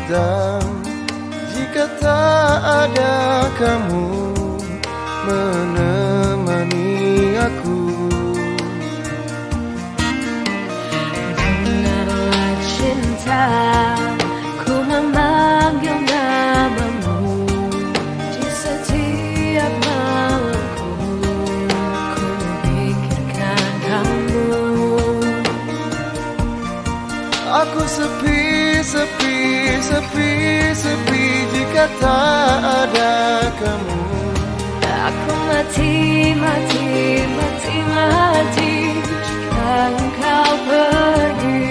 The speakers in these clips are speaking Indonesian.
redam jika tak ada kamu menemani aku. Dengarlah cinta, ku memanggil namamu di setiap malamku. Ku memikirkan kamu. Aku sepi, sepi, sepi, sepi jika tak ada kamu. Aku mati, mati, mati, mati jika engkau pergi.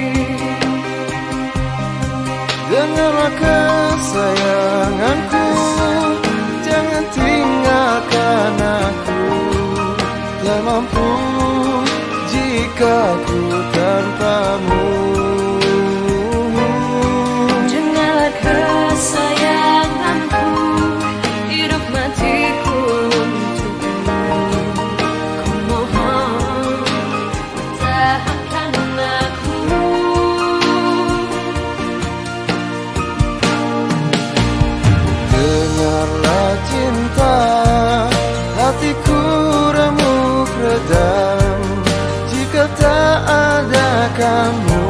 Dengarlah kesayanganku, jangan tinggalkan aku. Tak mampu jika ku tanpamu. Dengarlah kesayanganku, hidup matiku untukmu. Ku mohon pertahankan aku. Dengarlah cinta, hatiku remuk redam jika tak ada kamu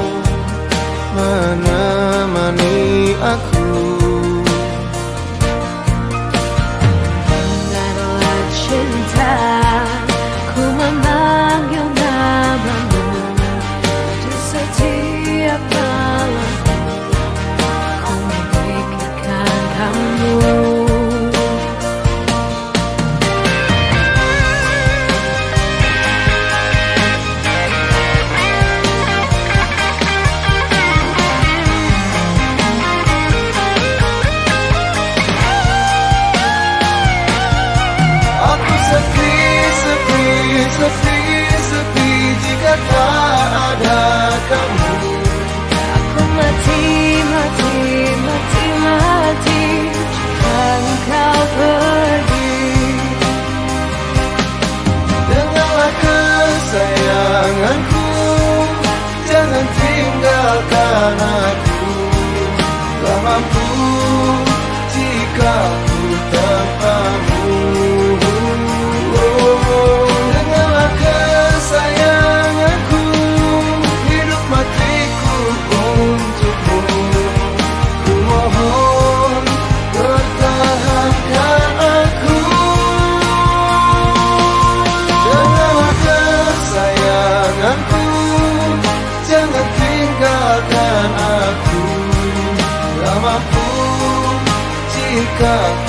menemani aku. Dengarlah cinta, ku memanggil namamu di setiap malamku. Ku memikirkan kamu. Sepi, sepi jika tak ada kamu. Aku mati, mati, mati, mati jika engkau pergi. Dengarlah kesayanganku, jangan tinggalkan aku. Tak mampu jika ku tanpamu. Jangan tinggalkan aku. Tak mampu jika